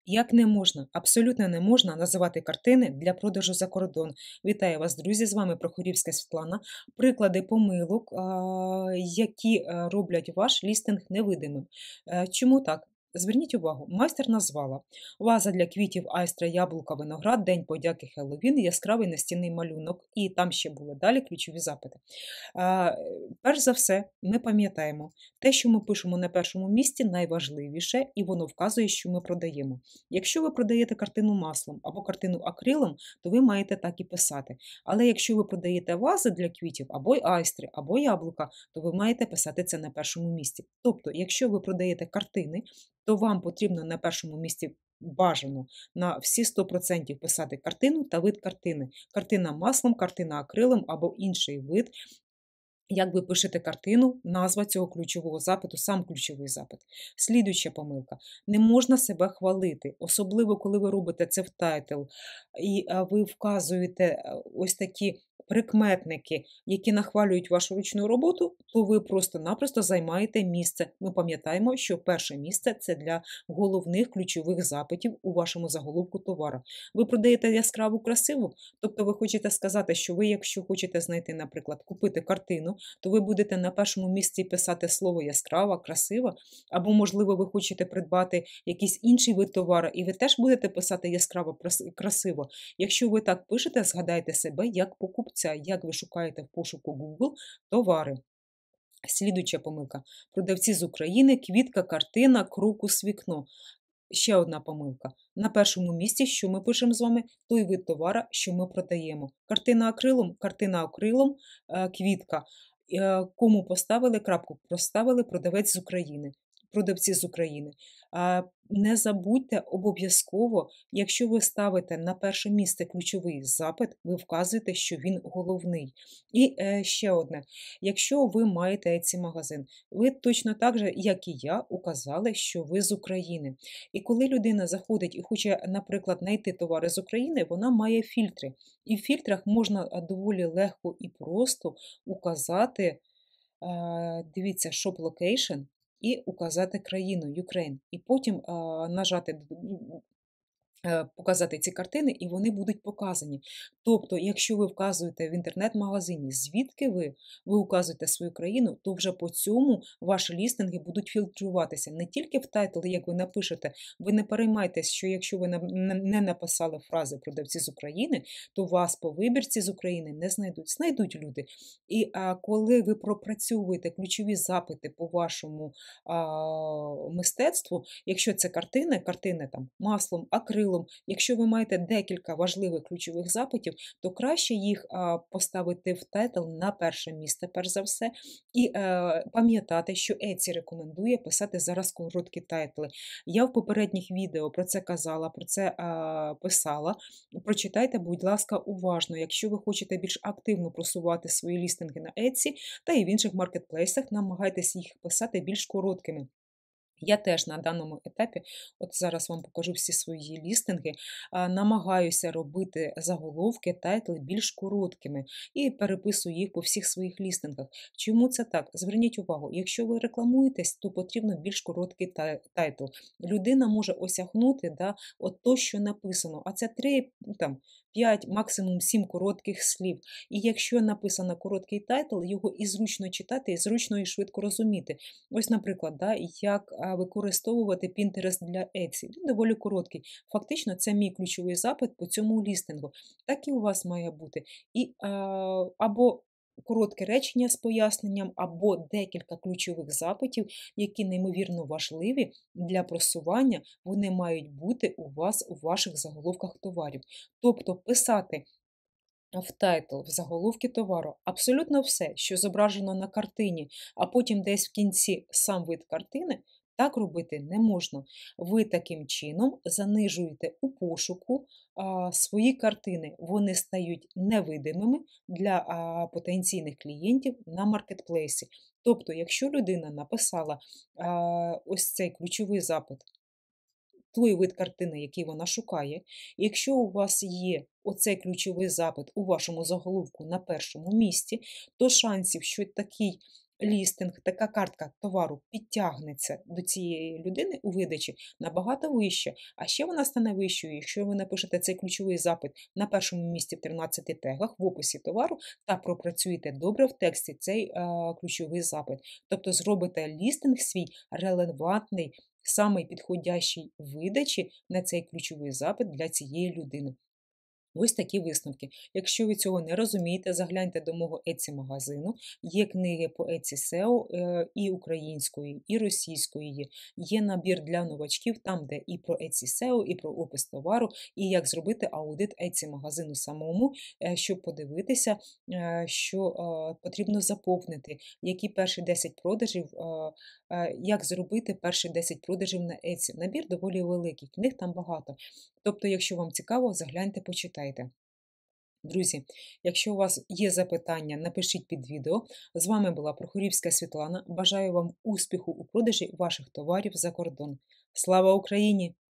Як не можна, абсолютно не можна називати картини для продажу за кордон. Вітаю вас, друзі! З вами Прохорівська Світлана. Приклади помилок, які роблять ваш лістинг невидимим. Чому так? Зверніть увагу, майстер назвала ваза для квітів, айстра, яблука, виноград, День подяки, Хеллоуін, яскравий настінний малюнок. І там ще були далі ключові запити. А, Перш за все, ми пам'ятаємо, те, що ми пишемо на першому місці, найважливіше, і воно вказує, що ми продаємо. Якщо ви продаєте картину маслом або картину акрилом, то ви маєте так і писати. Але якщо ви продаєте вази для квітів, або айстри, або яблука, то ви маєте писати це на першому місці. Тобто, якщо ви продаєте картини, то вам потрібно на першому місці бажано на всі 100% писати картину та вид картини. Картина маслом, картина акрилом або інший вид. Як ви пишете картину, назва цього ключового запиту, сам ключовий запит. Слідуюча помилка. Не можна себе хвалити, особливо коли ви робите це в тайтл, і ви вказуєте ось такі прикметники, які нахвалюють вашу ручну роботу, то ви просто-напросто займаєте місце. Ми пам'ятаємо, що перше місце – це для головних ключових запитів у вашому заголовку товару. Ви продаєте яскраву красиву, тобто ви хочете сказати, що ви, якщо хочете знайти, наприклад, купити картину, то ви будете на першому місці писати слово яскрава, красива, або, можливо, ви хочете придбати якийсь інший вид товару, і ви теж будете писати яскраво, красиво. Якщо ви так пишете, згадайте себе як покупця, як ви шукаєте в пошуку Google товари. Слідуюча помилка. Продавці з України, квітка, картина, крокус, вікно. Ще одна помилка. На першому місці, що ми пишемо з вами, той вид товара, що ми продаємо. Картина акрилом, квітка. Кому поставили крапку? Проставили продавець з України. Продавці з України. Не забудьте обов'язково, якщо ви ставите на перше місце ключовий запит, ви вказуєте, що він головний. І ще одне. Якщо ви маєте Etsy-магазин, ви точно так же, як і я, указали, що ви з України. І коли людина заходить і хоче, наприклад, знайти товари з України, вона має фільтри. І в фільтрах можна доволі легко і просто указати, дивіться, Shop Location, і указати країну Ukraine. І потім нажати показати ці картини, і вони будуть показані. Тобто, якщо ви вказуєте в інтернет-магазині, звідки ви указуєте свою країну, то вже по цьому ваші лістинги будуть фільтруватися. Не тільки в тайтлі, як ви напишете, ви не переймайтесь, що якщо ви не написали фрази «продавці з України», то вас по вибірці з України не знайдуть. Знайдуть люди. І коли ви пропрацьовуєте ключові запити по вашому мистецтву, якщо це картини там маслом, акрилом, якщо ви маєте декілька важливих ключових запитів, то краще їх поставити в тайтл на перше місце, перш за все, і пам'ятати, що Etsy рекомендує писати зараз короткі тайтли. Я в попередніх відео про це казала, про це писала. Прочитайте, будь ласка, уважно. Якщо ви хочете більш активно просувати свої лістинги на Etsy та і в інших маркетплейсах, намагайтесь їх писати більш короткими. Я теж на даному етапі, от зараз вам покажу всі свої лістинги, намагаюся робити заголовки, тайтли більш короткими і переписую їх по всіх своїх лістингах. Чому це так? Зверніть увагу, якщо ви рекламуєтесь, то потрібно більш короткий тайтл. Людина може осягнути от то, що написано, а це 3, 5, максимум 7 коротких слів. І якщо написано короткий тайтл, його і зручно читати, і зручно і швидко розуміти. Ось, наприклад, як використовувати Pinterest для Etsy. Він доволі короткий. Фактично, це мій ключовий запит по цьому лістингу. Так і у вас має бути. І або коротке речення з поясненням, або декілька ключових запитів, які неймовірно важливі для просування, вони мають бути у вас у ваших заголовках товарів. Тобто писати в тайтл, в заголовки товару абсолютно все, що зображено на картині, а потім десь в кінці сам вид картини, так робити не можна. Ви таким чином занижуєте у пошуку свої картини. Вони стають невидимими для потенційних клієнтів на маркетплейсі. Тобто, якщо людина написала ось цей ключовий запит, той вид картини, який вона шукає. Якщо у вас є оцей ключовий запит у вашому заголовку на першому місці, то шансів, що такий лістинг, така картка товару підтягнеться до цієї людини у видачі набагато вище. А ще вона стане вищою, якщо ви напишете цей ключовий запит на першому місці в 13 тегах в описі товару та пропрацюєте добре в тексті цей ключовий запит. Тобто зробите лістинг свій релевантний, самий підходящий видачі на цей ключовий запит для цієї людини. Ось такі висновки. Якщо ви цього не розумієте, загляньте до мого Etsy-магазину. Є книги по Etsy SEO і української, і російської є. Є набір для новачків, там, де і про Etsy SEO, і про опис товару, і як зробити аудит Etsy-магазину самому, щоб подивитися, що потрібно заповнити, які перші 10 продажів, як зробити перші 10 продажів на Etsy. Набір доволі великий, книг там багато. Тобто, якщо вам цікаво, загляньте, почитайте. Друзі, якщо у вас є запитання, напишіть під відео. З вами була Прохорівська Світлана. Бажаю вам успіху у продажі ваших товарів за кордон. Слава Україні!